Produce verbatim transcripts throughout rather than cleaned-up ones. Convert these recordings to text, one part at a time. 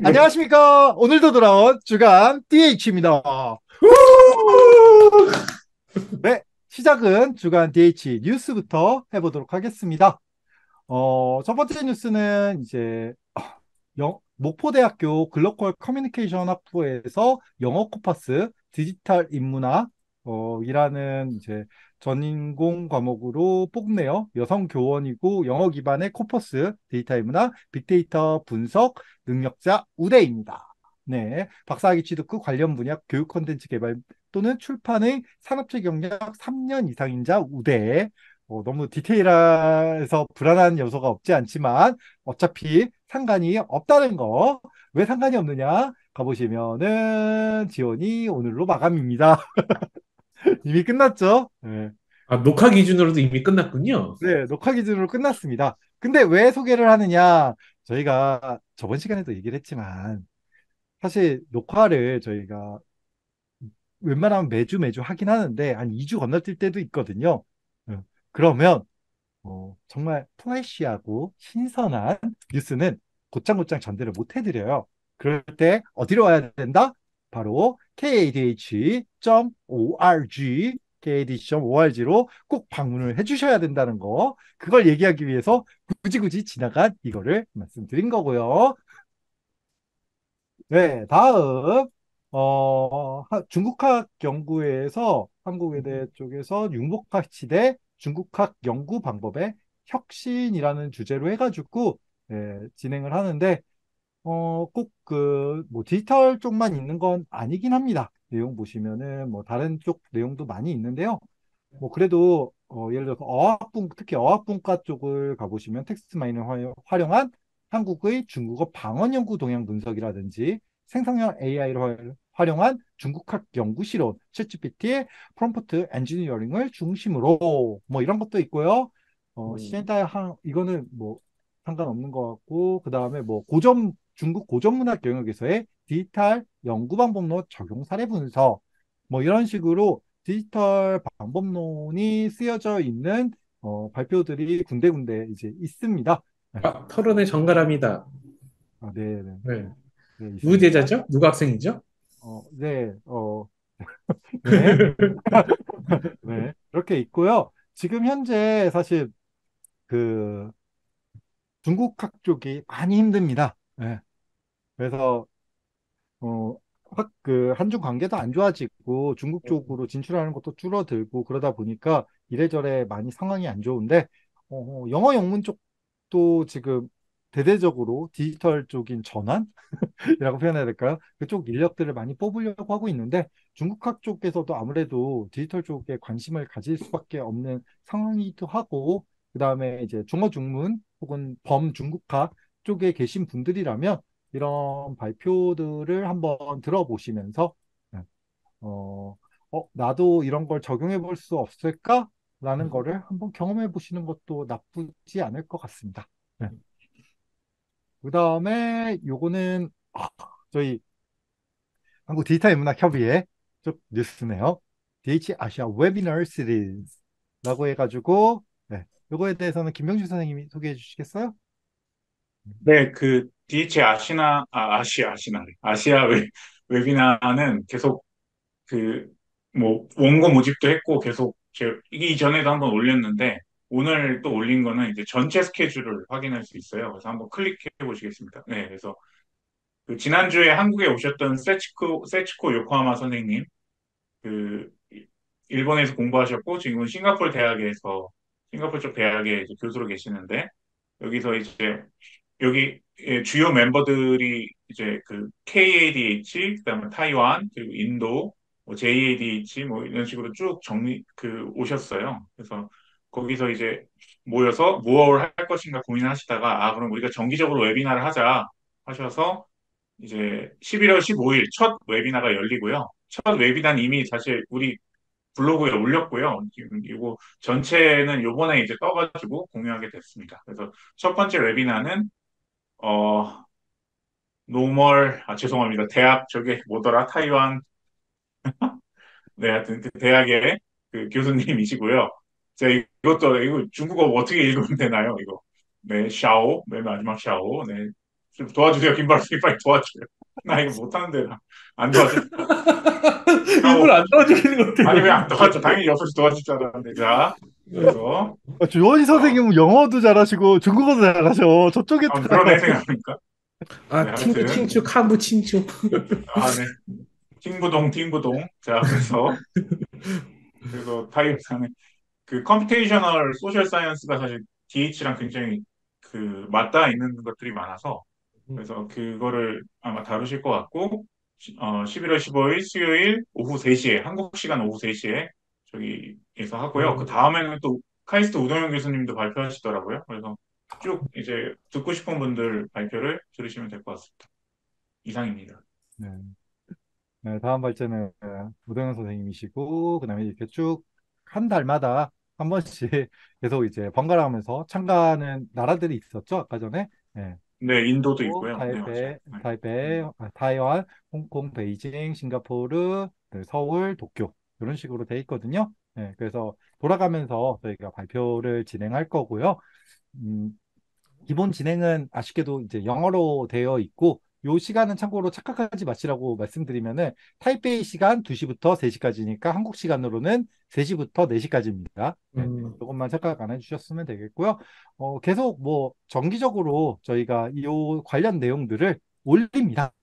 네. 안녕하십니까. 오늘도 돌아온 주간 디에이치입니다. 네, 시작은 주간 디에이치 뉴스부터 해보도록 하겠습니다. 어, 첫 번째 뉴스는 이제 영- 목포대학교 글로컬 커뮤니케이션 학부에서 영어 코퍼스 디지털 인문학 어, 이라는 이제 전인공 과목으로 뽑네요. 여성 교원이고 영어 기반의 코퍼스 디지털 인문학 빅데이터 분석 능력자 우대입니다. 네, 박사학위 취득 후 관련 분야 교육 콘텐츠 개발 또는 출판의 산업체 경력 삼 년 이상인 자 우대. 어, 너무 디테일해서 불안한 요소가 없지 않지만 어차피 상관이 없다는 거. 왜 상관이 없느냐? 가보시면은 지원이 오늘로 마감입니다. 이미 끝났죠? 네. 아, 녹화 기준으로도 이미 끝났군요. 네, 녹화 기준으로 끝났습니다. 근데 왜 소개를 하느냐? 저희가 저번 시간에도 얘기를 했지만 사실 녹화를 저희가 웬만하면 매주 매주 하긴 하는데 한 이 주 건너뛸 때도 있거든요. 네. 그러면 어, 정말 프레쉬하고 신선한 뉴스는 곧장곧장 전달을 못 해드려요. 그럴 때 어디로 와야 된다? 바로 케이에이디에이치 점 오알지 케이에이디에이치 점 오알지로 꼭 방문을 해주셔야 된다는 거. 그걸 얘기하기 위해서 굳이 굳이 지나간 이거를 말씀드린 거고요. 네, 다음 어, 하- 중국학 연구회에서 한국외대 쪽에서 융복학 시대 중국학 연구 방법의 혁신이라는 주제로 해가지고 예, 진행을 하는데 어, 꼭 그 뭐 디지털 쪽만 있는 건 아니긴 합니다. 내용 보시면은 뭐 다른 쪽 내용도 많이 있는데요. 뭐 그래도 어, 예를 들어서 어학분 특히 어학분과 쪽을 가보시면 텍스트 마인을 활용- 활용한 한국의 중국어 방언 연구 동향 분석이라든지 생성형 에이아이를 활용한 중국학 연구 실험, 챗지피티의 프롬프트 엔지니어링을 중심으로 뭐 이런 것도 있고요. 어, 음. 시엔타의 한 이거는 뭐 상관없는 것 같고 그 다음에 뭐 고전 중국 고전 문학 영역에서의 디지털 연구 방법론 적용 사례 분석 뭐 이런 식으로 디지털 방법론이 쓰여져 있는 어, 발표들이 군데군데 이제 있습니다. 네. 아, 토론의 정갈합니다. 아, 네, 네, 네. 네, 누구 있습니다. 제자죠? 누구 학생이죠? 어, 네, 어, 네, 네, 그렇게 있고요. 지금 현재 사실 그 중국학 쪽이 많이 힘듭니다. 네. 그래서 어, 확, 그, 한중 관계도 안 좋아지고 중국 쪽으로 진출하는 것도 줄어들고 그러다 보니까 이래저래 많이 상황이 안 좋은데, 어, 영어 영문 쪽도 지금 대대적으로 디지털 쪽인 전환이라고 표현해야 될까요? 그쪽 인력들을 많이 뽑으려고 하고 있는데 중국학 쪽에서도 아무래도 디지털 쪽에 관심을 가질 수밖에 없는 상황이기도 하고, 그 다음에 이제 중어 중문 혹은 범중국학 쪽에 계신 분들이라면 이런 발표들을 한번 들어보시면서 어, 어, 나도 이런 걸 적용해 볼 수 없을까? 라는 거를 한번 경험해 보시는 것도 나쁘지 않을 것 같습니다. 네. 그 다음에 요거는 아, 저희 한국 디지털 인문학협의회 쪽 뉴스네요. 디에이치 아시아 웨비너 시리즈라고 해가지고 네. 요거에 대해서는 김병주 선생님이 소개해 주시겠어요? 네, 그 디에이치 아시나 아, 아시아 아시나 아시아 웨, 웨비나는 계속 그 뭐 원고 모집도 했고 계속 제 이전에도 한번 올렸는데 오늘 또 올린 거는 이제 전체 스케줄을 확인할 수 있어요. 그래서 한번 클릭해 보시겠습니다. 네, 그래서 그 지난주에 한국에 오셨던 세치코 세치코 요코하마 선생님 그 일본에서 공부하셨고 지금은 싱가포르 대학에서 싱가포르 쪽 대학에 이제 교수로 계시는데 여기서 이제 여기 예, 주요 멤버들이 이제 그 케이에이디에이치, 그다음에 타이완, 그리고 인도, 뭐 제이에이디에이치 뭐 이런 식으로 쭉 정리 그 오셨어요. 그래서 거기서 이제 모여서 무엇을 할 것인가 고민하시다가 아 그럼 우리가 정기적으로 웨비나를 하자 하셔서 이제 십일월 십오 일 첫 웨비나가 열리고요. 첫 웨비나는 이미 사실 우리 블로그에 올렸고요. 지금 이거 전체는 요번에 이제 떠가지고 공유하게 됐습니다. 그래서 첫 번째 웨비나는 어 노멀 아 죄송합니다. 대학 저게 뭐더라 타이완 네 하여튼 그 대학의 그 교수님이시고요. 제가 이것도 이거 중국어 어떻게 읽으면 되나요? 이거 네 샤오 맨 마지막 샤오 네 좀 도와주세요. 김바로님 빨리 도와줘요. 나 이거 못하는데 나 안 도와줘. 일부러 하고 안 도와주는 것 같아, 아니 왜 안 이거. 도와줘? 당연히 옆에서 도와줄 줄 알았는데 자 그래서 어, 주원이 어, 선생님은 영어도 잘하시고 중국어도 잘하셔. 저쪽에 아, 다 그러네 생각하니까 네 아, 팅부 하여튼 칭추, 칸부 칭추. 아 네 팅부동 팅부동 자 그래서 그래서 타이틀은 그 컴퓨테이셔널 소셜 사이언스가 사실 디에이치랑 굉장히 그 맞닿아 있는 것들이 많아서 그래서 그거를 아마 다루실 것 같고 시- 어, 십일월 십오일 수요일 오후 세 시에 한국 시간 오후 세 시에 저기에서 하고요. 그 음, 다음에는 또 카이스트 우동현 교수님도 발표하시더라고요. 그래서 쭉 이제 듣고 싶은 분들 발표를 들으시면 될 것 같습니다. 이상입니다. 네. 네, 다음 발제는 우동현 선생님이시고, 그 다음에 이렇게 쭉 한 달마다 한 번씩 계속 이제 번갈아 가면서 참가하는 나라들이 있었죠, 아까 전에. 네. 네, 인도도 또 있고요. 네, 맞아요. 타이베이, 네. 타이베이, 음. 아, 타이완, 홍콩, 베이징, 싱가포르, 네, 서울, 도쿄 이런 식으로 돼 있거든요. 네, 그래서 돌아가면서 저희가 발표를 진행할 거고요. 음, 기본 진행은 아쉽게도 이제 영어로 되어 있고, 요 시간은 참고로 착각하지 마시라고 말씀드리면은 타이페이 시간 두 시부터 세 시까지니까 한국 시간으로는 세 시부터 네 시까지입니다. 네, 음. 조금만 착각 안 해주셨으면 되겠고요. 어, 계속 뭐 정기적으로 저희가 이 관련 내용들을 올립니다.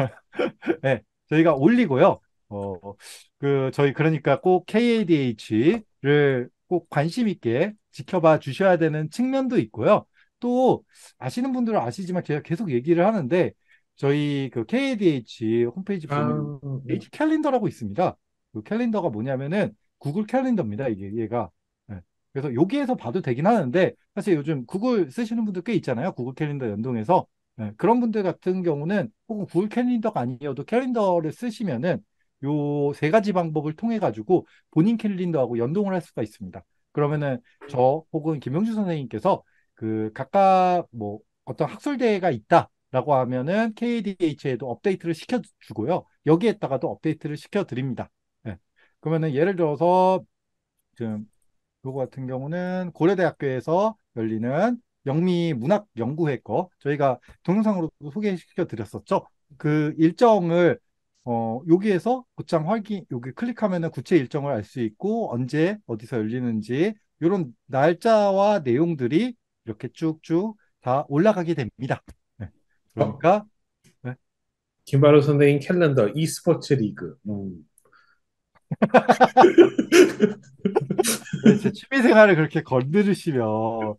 네, 저희가 올리고요. 어, 그, 저희 그러니까 꼭 케이에이디에이치를 꼭 관심 있게 지켜봐 주셔야 되는 측면도 있고요. 또 아시는 분들은 아시지만 제가 계속 얘기를 하는데 저희 그 케이에이디에이치 홈페이지 아, 보면 H 캘린더라고 있습니다. 그 캘린더가 뭐냐면은 구글 캘린더입니다. 이게 얘가. 네. 그래서 여기에서 봐도 되긴 하는데 사실 요즘 구글 쓰시는 분들 꽤 있잖아요. 구글 캘린더 연동해서 네, 그런 분들 같은 경우는 혹은 구글 캘린더가 아니어도 캘린더를 쓰시면은 요 세 가지 방법을 통해 가지고 본인 캘린더하고 연동을 할 수가 있습니다. 그러면은 저 혹은 김영주 선생님께서 그 각각 뭐 어떤 학술대회가 있다라고 하면은 케이디에이치에도 업데이트를 시켜주고요. 여기에다가도 업데이트를 시켜드립니다. 네. 그러면은 예를 들어서 지금 요거 같은 경우는 고려대학교에서 열리는 영미 문학연구회 거 저희가 동영상으로 소개시켜 드렸었죠. 그 일정을 어 여기에서 곧장 확인 여기 클릭하면은 구체 일정을 알 수 있고 언제 어디서 열리는지 이런 날짜와 내용들이 이렇게 쭉쭉 다 올라가게 됩니다. 네. 어, 그러니까 네. 김바로 선생님 캘린더 e스포츠 리그. 음. 네, 제 취미 생활을 그렇게 건드리시면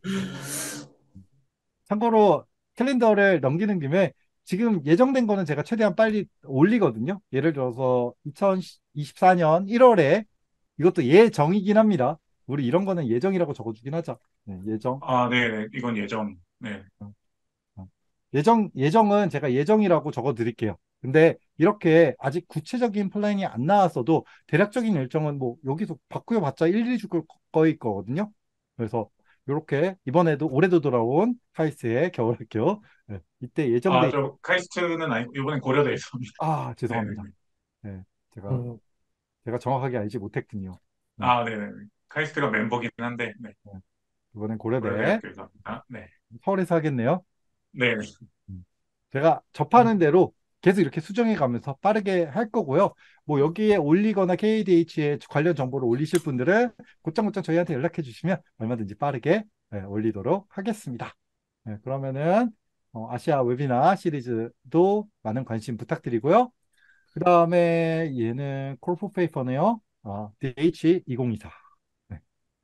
참고로 캘린더를 넘기는 김에 지금 예정된 거는 제가 최대한 빨리 올리거든요. 예를 들어서 이천이십사 년 일월에 이것도 예정이긴 합니다. 우리 이런 거는 예정이라고 적어주긴 하자. 네, 예정. 아, 네, 네. 이건 예정. 네. 어, 어. 예정, 예정은 제가 예정이라고 적어 드릴게요. 근데 이렇게 아직 구체적인 플랜이 안 나왔어도 대략적인 일정은 뭐 여기서 바꾸어봤자 일, 이 주 거일 거거든요. 그래서 이렇게 이번에도 올해도 돌아온 카이스트의 겨울학교 네, 이때 아, 예정돼 저 카이스트는 아니고 이번엔 고려대에서입니다. 아 네, 네, 죄송합니다. 네. 네, 제가 음. 제가 정확하게 알지 못했군요. 네, 아, 네, 네. 네. 카이스트가 멤버긴 한데, 네. 네. 이번엔 고려대 고려대학교에서 합니다. 네. 서울에서 하겠네요. 네, 네. 음. 제가 접하는 대로 계속 이렇게 수정해 가면서 빠르게 할 거고요. 뭐 여기에 올리거나 케이디에이치에 관련 정보를 올리실 분들은 곧장곧장 저희한테 연락해 주시면 얼마든지 빠르게 네, 올리도록 하겠습니다. 네, 그러면은 어, 아시아 웨비나 시리즈도 많은 관심 부탁드리고요. 그 다음에 얘는 콜포 페이퍼네요. 아, 디에이치 이천이십사. 네.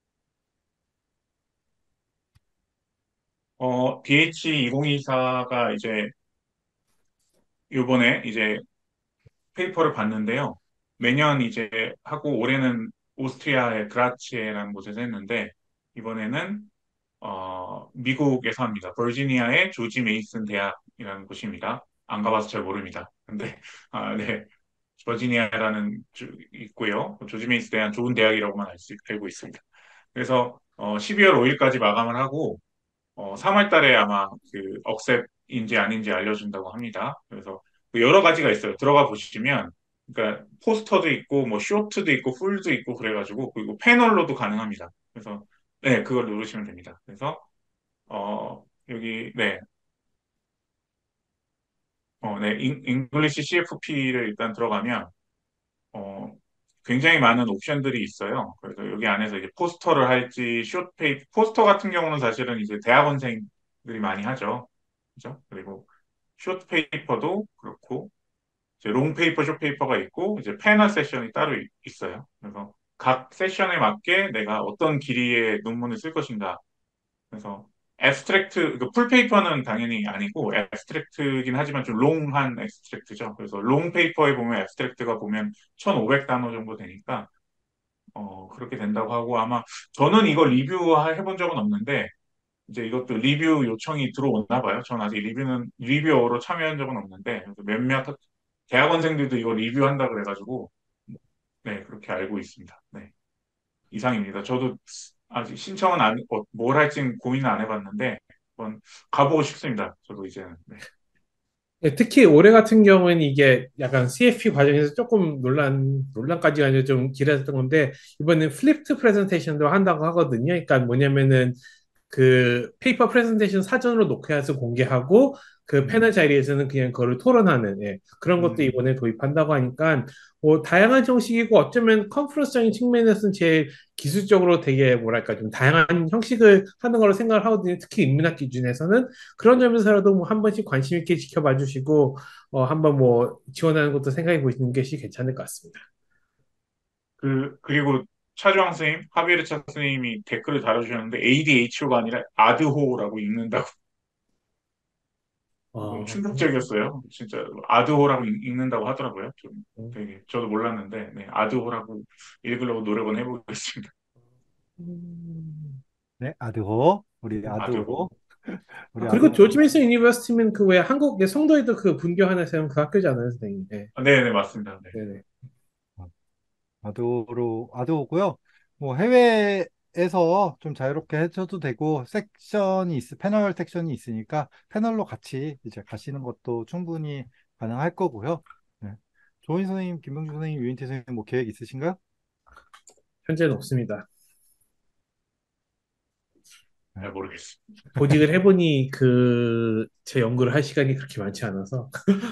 어, 디에이치 이천이십사가 이제 요번에 이제 페이퍼를 봤는데요. 매년 이제 하고 올해는 오스트리아의 그라치에라는 곳에서 했는데 이번에는 어, 미국에서 합니다. 버지니아의 조지 메이슨 대학이라는 곳입니다. 안 가봐서 잘 모릅니다. 근데 아, 네. 버지니아라는 주 있고요. 조지 메이슨 대학 좋은 대학이라고만 알 수, 알고 있습니다. 그래서 어, 십이월 오일까지 마감을 하고 어, 삼월 달에 아마 그 억셉인지 아닌지 알려준다고 합니다. 그래서 그 여러 가지가 있어요. 들어가 보시면, 그러니까 포스터도 있고, 뭐 쇼트도 있고, 풀도 있고, 그래가지고, 그리고 패널로도 가능합니다. 그래서, 네, 그걸 누르시면 됩니다. 그래서, 어, 여기, 네, 어, 네, 잉글리시 씨에프피를 일단 들어가면 어, 굉장히 많은 옵션들이 있어요. 그래서 여기 안에서 이제 포스터를 할지, 숏페이퍼, 포스터 같은 경우는 사실은 이제 대학원생들이 많이 하죠. 그죠? 그리고 숏페이퍼도 그렇고, 이제 롱페이퍼, 숏페이퍼가 있고, 이제 패널 세션이 따로 있- 있어요. 그래서 각 세션에 맞게 내가 어떤 길이의 논문을 쓸 것인가. 그래서 애스트랙트, 그 풀페이퍼는 당연히 아니고 애스트랙트긴 하지만 좀 롱한 애스트랙트죠. 그래서 롱페이퍼에 보면 애스트랙트가 보면 천오백 단어 정도 되니까 어, 그렇게 된다고 하고 아마 저는 이거 리뷰해 본 적은 없는데 이제 이것도 리뷰 요청이 들어왔나 봐요. 저는 아직 리뷰는 리뷰어로 참여한 적은 없는데 그래서 몇몇 대학원생들도 이거 리뷰한다 그래가지고 네 그렇게 알고 있습니다. 네 이상입니다. 저도 아직 신청은 안, 어, 뭘 할지 고민은 안 해봤는데 한번 가보고 싶습니다. 저도 이제는 네. 예, 특히 올해 같은 경우에는 이게 약간 씨에프피 과정에서 조금 논란, 논란까지가 아니라 좀 길어졌던 건데, 이번엔 플립트 프레젠테이션도 한다고 하거든요. 그러니까 뭐냐면은 그 페이퍼 프레젠테이션 사전으로 녹화해서 공개하고 그 패널 음, 자리에서는 그냥 그거를 토론하는 예, 그런 것도 음, 이번에 도입한다고 하니까 뭐 다양한 형식이고 어쩌면 컨퍼런스적인 측면에서는 제일 기술적으로 되게 뭐랄까 좀 다양한 형식을 하는 걸로 생각을 하거든요. 특히 인문학 기준에서는 그런 점에서라도 뭐 한 번씩 관심 있게 지켜봐 주시고 어 한번 뭐 지원하는 것도 생각해 보시는 것이 괜찮을 것 같습니다. 그 그리고 차주환 선생님, 하비에르 차 선생님이 댓글을 달아주셨는데 에이디에이치오가 아니라 아드호라고 읽는다고 좀 어, 충격적이었어요. 진짜 아드호라고 읽- 읽는다고 하더라고요. 좀 되게 저도 몰랐는데 네, 아드호라고 읽으려고 노력은 해보겠습니다. 음. 네, 아드호. 우리 아드호. 아드호. 우리 아, 그리고 아드호. 조지 메이슨 유니버시티면 그 왜 한국의 성도에도 그 분교 하나 세운 그 학교잖아요, 선생님. 네. 아, 네네 맞습니다. 네. 네네. 아도로, 아도고요. 뭐 해외에서 좀 자유롭게 해줘도 되고 섹션이 있, 패널 섹션이 있으니까 패널로 같이 이제 가시는 것도 충분히 가능할 거고요. 네. 조인 선생님, 김병준 선생님, 유인태 선생님 뭐 계획 있으신가요? 현재는 없습니다. 네. 잘 모르겠습니다. 보직을 해보니 그 제 연구를 할 시간이 그렇게 많지 않아서.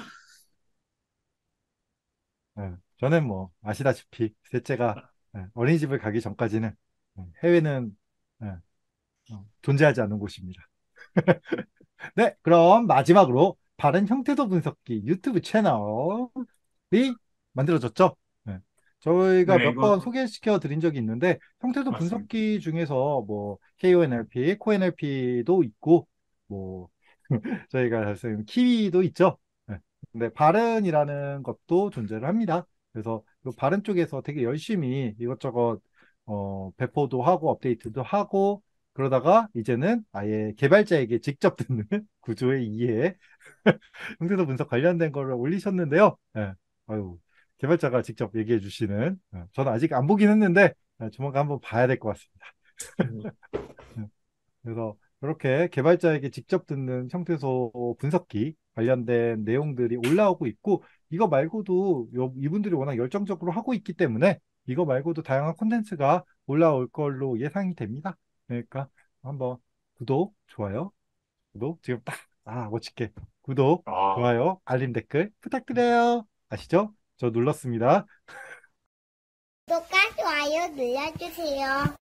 네. 저는 뭐 아시다시피 셋째가 네, 어린이집을 가기 전까지는 네, 해외는 네, 어, 존재하지 않는 곳입니다. 네, 그럼 마지막으로 바른 형태도 분석기 유튜브 채널이 만들어졌죠. 네. 저희가 네 몇 번 이거 소개시켜 드린 적이 있는데 형태도 맞습니다. 분석기 중에서 뭐 케이오엔엘피, 코엔엘피도 있고 뭐 저희가 쓰는 키위도 있죠. 네. 근데 바른이라는 것도 존재를 합니다. 그래서 이 바른 쪽에서 되게 열심히 이것저것 어, 배포도 하고 업데이트도 하고 그러다가 이제는 아예 개발자에게 직접 듣는 구조의 이해, 형태도 분석 관련된 거를 올리셨는데요. 예. 아유, 개발자가 직접 얘기해 주시는, 예, 저는 아직 안 보긴 했는데, 예, 조만간 한번 봐야 될 것 같습니다. 음, 예. 그래서 이렇게 개발자에게 직접 듣는 형태소 분석기 관련된 내용들이 올라오고 있고, 이거 말고도 요- 이분들이 워낙 열정적으로 하고 있기 때문에, 이거 말고도 다양한 콘텐츠가 올라올 걸로 예상이 됩니다. 그러니까 한번 구독, 좋아요, 구독, 지금 딱, 아, 멋지게. 구독, 아 좋아요, 알림 댓글 부탁드려요. 아시죠? 저 눌렀습니다. 구독과 좋아요 눌러주세요.